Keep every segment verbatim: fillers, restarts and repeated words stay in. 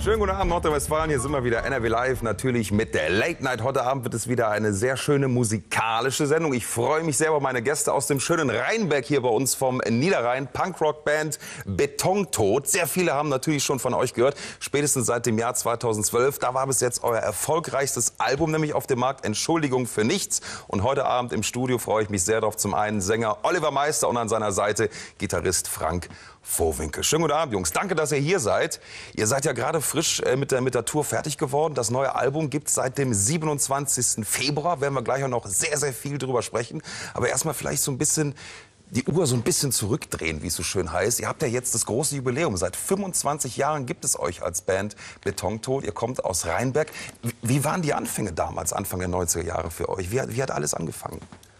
Schönen guten Abend, Nordrhein-Westfalen. Hier sind wir wieder, N R W Live, natürlich mit der Late Night. Heute Abend wird es wieder eine sehr schöne musikalische Sendung. Ich freue mich sehr über meine Gäste aus dem schönen Rheinberg hier bei uns vom Niederrhein. Punkrock-Band Betontod. Sehr viele haben natürlich schon von euch gehört, spätestens seit dem Jahr zweitausendzwölf. Da war bis jetzt euer erfolgreichstes Album nämlich auf dem Markt, Entschuldigung für nichts. Und heute Abend im Studio freue ich mich sehr darauf. Zum einen Sänger Oliver Meister und an seiner Seite Gitarrist Frank Vohwinkel. Schönen guten Abend, Jungs. Danke, dass ihr hier seid. Ihr seid ja gerade frisch äh, mit, der, mit der Tour fertig geworden. Das neue Album gibt es seit dem siebenundzwanzigsten Februar. Werden wir gleich auch noch sehr, sehr viel drüber sprechen. Aber erstmal vielleicht so ein bisschen die Uhr so ein bisschen zurückdrehen, wie es so schön heißt. Ihr habt ja jetzt das große Jubiläum. Seit fünfundzwanzig Jahren gibt es euch als Band Betontod. Ihr kommt aus Rheinberg. Wie waren die Anfänge damals, Anfang der neunziger Jahre für euch? Wie, wie hat alles angefangen?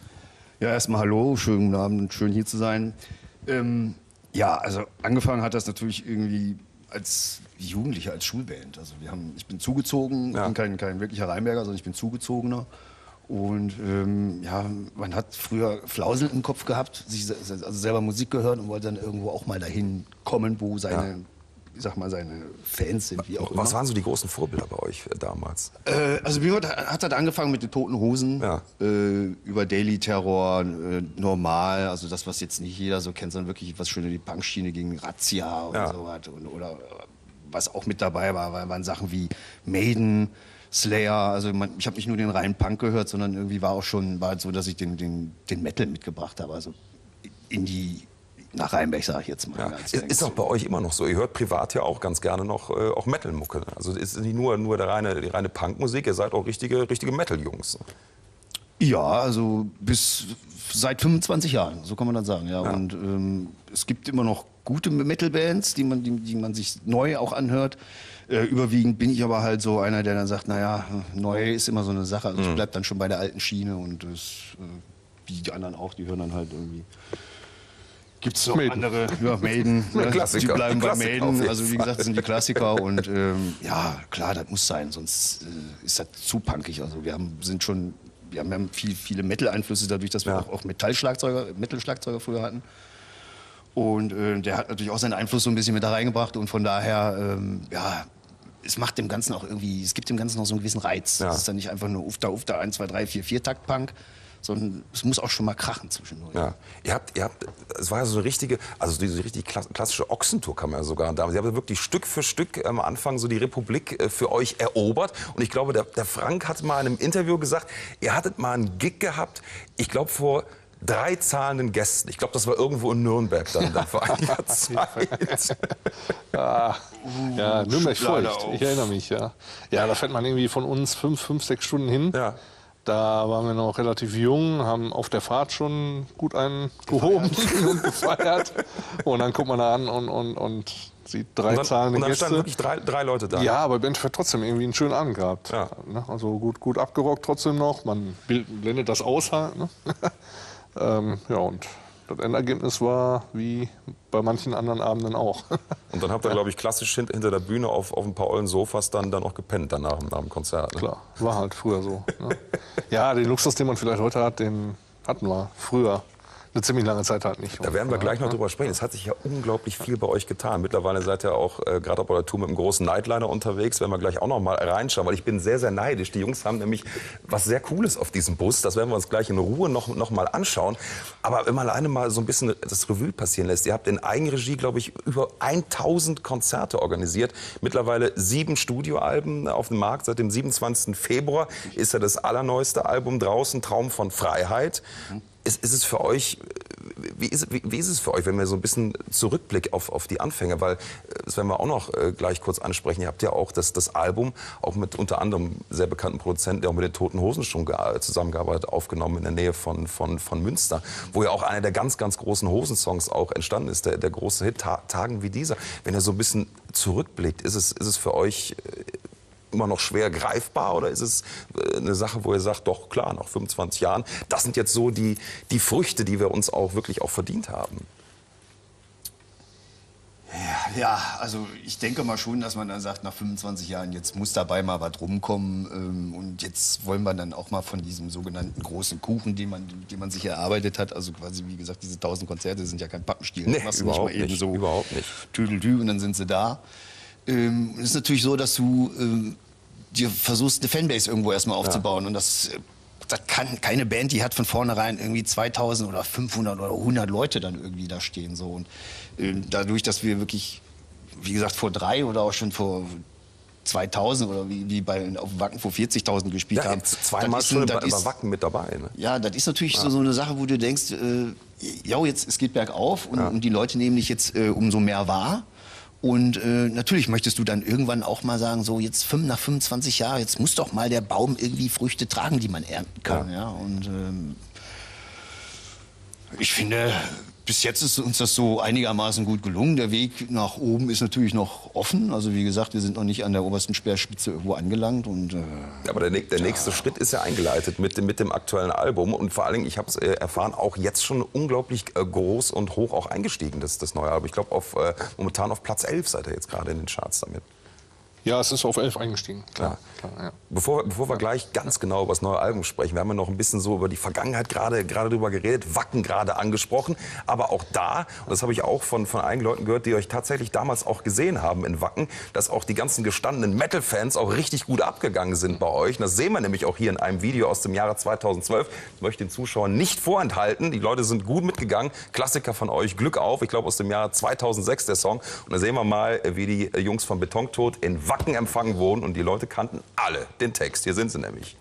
Ja, erstmal hallo, schönen guten Abend, schön hier zu sein. Ähm Ja, also angefangen hat das natürlich irgendwie als Jugendlicher, als Schulband. Also wir haben, ich bin zugezogen, ja. Ich bin kein, kein wirklicher Rheinberger, sondern ich bin Zugezogener. Und ähm, ja, man hat früher Flausel im Kopf gehabt, sich also selber Musik gehört und wollte dann irgendwo auch mal dahin kommen, wo seine, ja. ich sag mal, seine Fans sind, wie auch immer. Was waren so die großen Vorbilder bei euch damals? Äh, also mir hat, hat das angefangen mit den Toten Hosen, ja. äh, über Daily Terror, äh, normal, also das, was jetzt nicht jeder so kennt, sondern wirklich was schön in die Punkschiene gegen Razzia und ja. so was. Und, oder was auch mit dabei war, waren Sachen wie Maiden, Slayer, also man, ich habe nicht nur den reinen Punk gehört, sondern irgendwie war auch schon, war halt so, dass ich den, den, den Metal mitgebracht habe, also in die nach Rheinberg, sage ich jetzt mal. Ja. Ist, ist auch bei euch immer noch so. Ihr hört privat ja auch ganz gerne noch äh, auch Metal-Mucke. Also ist nicht nur, nur der reine, die reine Punkmusik, ihr seid auch richtige, richtige Metal-Jungs. Ja, also bis seit fünfundzwanzig Jahren, so kann man das sagen. Ja. Ja. Und ähm, es gibt immer noch gute Metal-Bands, die man, die, die man sich neu auch anhört. Äh, überwiegend bin ich aber halt so einer, der dann sagt, naja, neu ist immer so eine Sache. Also mhm. ich bleib dann schon bei der alten Schiene und das, äh, wie die anderen auch, die hören dann halt irgendwie. Gibt es noch Maiden. andere, ja, Maiden, ne? Die bleiben bei Maiden, also wie gesagt, das sind die Klassiker und ähm, ja, klar, das muss sein, sonst äh, ist das zu punkig. Also wir haben, sind schon, wir haben, wir haben viel, viele Metal-Einflüsse dadurch, dass wir ja. auch, auch Metallschlagzeuger, Metal-Schlagzeuger früher hatten. Und äh, der hat natürlich auch seinen Einfluss so ein bisschen mit da reingebracht und von daher, ähm, ja, es macht dem Ganzen auch irgendwie, es gibt dem Ganzen noch so einen gewissen Reiz. Es ja. ist dann nicht einfach nur Ufta, Ufta, eins, zwei, drei, vier, vier Takt-Punk, sondern es muss auch schon mal krachen zwischendurch. Ja. Ihr habt, ihr habt, es war ja so eine richtige, also diese richtig klassische Ochsentour kann man ja sogar damals. Ihr habt wirklich Stück für Stück am Anfang so die Republik für euch erobert. Und ich glaube, der, der Frank hat mal in einem Interview gesagt, ihr hattet mal einen Gig gehabt, ich glaube vor drei zahlenden Gästen. Ich glaube, das war irgendwo in Nürnberg dann, dann vor einiger Zeit. ja, ja, Nürnberg feucht. Ich erinnere mich, ja. Ja, da fährt man irgendwie von uns fünf, fünf, sechs Stunden hin. Ja. Da waren wir noch relativ jung, haben auf der Fahrt schon gut einen gehoben und gefeiert. Und dann guckt man da an und, und, und sieht drei und dann, zahlende und dann Gäste. standen wirklich drei, drei Leute da. Ja, aber Band hat trotzdem irgendwie einen schönen Abend gehabt. Ja. Also gut, gut abgerockt trotzdem noch. Man blendet das aus halt. Ne? ähm, ja, und das Endergebnis war wie bei manchen anderen Abenden auch. Und dann habt ihr, glaube ich, klassisch hinter, hinter der Bühne auf, auf ein paar ollen Sofas dann, dann auch gepennt danach nach dem Konzert. Ne? Klar, war halt früher so. Ne? Ja, den Luxus, den man vielleicht heute hat, den hatten wir früher eine ziemlich lange Zeit halt nicht. Da werden wir gleich noch drüber sprechen. Es hat sich ja unglaublich viel bei euch getan. Mittlerweile seid ihr auch äh, gerade auf eurer Tour mit einem großen Nightliner unterwegs. Werden wir gleich auch noch mal reinschauen, weil ich bin sehr, sehr neidisch. Die Jungs haben nämlich was sehr Cooles auf diesem Bus. Das werden wir uns gleich in Ruhe noch, noch mal anschauen. Aber wenn man alleine mal so ein bisschen das Revue passieren lässt. Ihr habt in Eigenregie, glaube ich, über tausend Konzerte organisiert. Mittlerweile sieben Studioalben auf dem Markt. Seit dem siebenundzwanzigsten Februar ist ja das allerneueste Album draußen, Traum von Freiheit. Ist, ist es für euch, wie ist, wie, wie ist es für euch, wenn wir so ein bisschen zurückblicken auf, auf die Anfänge, weil das werden wir auch noch äh, gleich kurz ansprechen. Ihr habt ja auch das, das Album, auch mit unter anderem sehr bekannten Produzenten, der auch mit den Toten Hosen schon zusammengearbeitet, aufgenommen in der Nähe von, von, von Münster, wo ja auch einer der ganz, ganz großen Hosensongs auch entstanden ist, der, der große Hit Ta Tagen wie dieser. Wenn ihr so ein bisschen zurückblickt, ist es, ist es für euch immer noch schwer greifbar oder ist es eine Sache, wo ihr sagt, doch klar, nach fünfundzwanzig Jahren, das sind jetzt so die, die Früchte, die wir uns auch wirklich auch verdient haben? Ja, also ich denke mal schon, dass man dann sagt, nach fünfundzwanzig Jahren, jetzt muss dabei mal was rumkommen ähm, und jetzt wollen wir dann auch mal von diesem sogenannten großen Kuchen, den man, den man sich erarbeitet hat, also quasi wie gesagt, diese tausend Konzerte sind ja kein Pappenstiel. Nee, das machst du überhaupt nicht mal eben nicht, so überhaupt nicht. Tüdeltü und dann sind sie da. ähm, es ist natürlich so, dass du ähm, dir versuchst, eine Fanbase irgendwo erstmal aufzubauen. Ja. Und das, das kann keine Band, die hat von vornherein irgendwie zweitausend oder fünfhundert oder hundert Leute dann irgendwie da stehen. So. Und äh, dadurch, dass wir wirklich, wie gesagt, vor drei oder auch schon vor zweitausend oder wie, wie bei auf Wacken vor vierzigtausend gespielt ja, haben. Zweimal schon bei Wacken mit dabei. Ne? Ja, das ist natürlich ja. so, so eine Sache, wo du denkst, äh, ja, jetzt es geht bergauf und, ja. und die Leute nehmen dich jetzt äh, umso mehr wahr. Und äh, natürlich möchtest du dann irgendwann auch mal sagen, so jetzt fünf, nach fünfundzwanzig Jahren, jetzt muss doch mal der Baum irgendwie Früchte tragen, die man ernten kann. Ja. Ja? Und ähm, ich finde, bis jetzt ist uns das so einigermaßen gut gelungen. Der Weg nach oben ist natürlich noch offen. Also wie gesagt, wir sind noch nicht an der obersten Speerspitze irgendwo angelangt. Und, äh, ja, aber der, der nächste ja. Schritt ist ja eingeleitet mit dem, mit dem aktuellen Album. Und vor allen Dingen, ich habe es äh, erfahren, auch jetzt schon unglaublich äh, groß und hoch auch eingestiegen, das, das neue Album. Ich glaube, auf, äh, momentan auf Platz elf seid ihr jetzt gerade in den Charts damit. Ja, es ist auf elf eingestiegen, klar. klar. klar ja. Bevor, bevor wir gleich ganz genau über das neue Album sprechen, wir haben ja noch ein bisschen so über die Vergangenheit gerade gerade drüber geredet, Wacken gerade angesprochen, aber auch da, und das habe ich auch von, von einigen Leuten gehört, die euch tatsächlich damals auch gesehen haben in Wacken, dass auch die ganzen gestandenen Metal-Fans auch richtig gut abgegangen sind bei euch. Und das sehen wir nämlich auch hier in einem Video aus dem Jahre zweitausendzwölf. Ich möchte den Zuschauern nicht vorenthalten, die Leute sind gut mitgegangen, Klassiker von euch, Glück auf, ich glaube aus dem Jahre zweitausendsechs der Song. Und da sehen wir mal, wie die Jungs von Betontod in Wacken Wacken empfangen wurden und die Leute kannten alle den Text. Hier sind sie nämlich.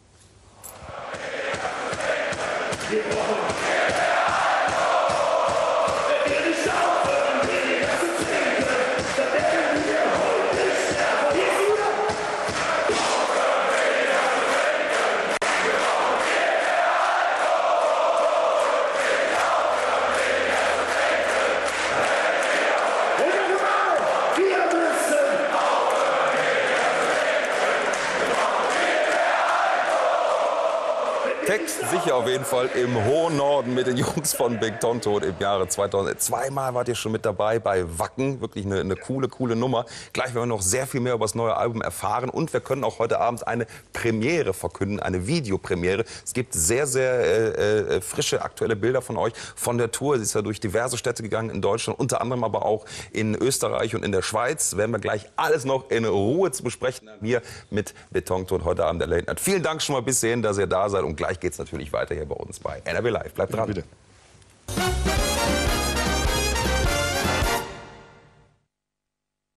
Text sicher auf jeden Fall im hohen Norden mit den Jungs von Betontod im Jahre zweitausend. Zweimal wart ihr schon mit dabei bei Wacken. Wirklich eine, eine coole, coole Nummer. Gleich werden wir noch sehr viel mehr über das neue Album erfahren. Und wir können auch heute Abend eine Premiere verkünden, eine Videopremiere. Es gibt sehr, sehr äh, äh, frische, aktuelle Bilder von euch, von der Tour. Sie ist ja durch diverse Städte gegangen in Deutschland, unter anderem aber auch in Österreich und in der Schweiz. Werden wir gleich alles noch in Ruhe zu besprechen haben hier mit Betontod heute Abend der Late Night. Vielen Dank schon mal bis hierhin, dass ihr da seid. Und gleich geht es natürlich weiter hier bei uns bei N R W Live. Bleibt dran. Ja, bitte.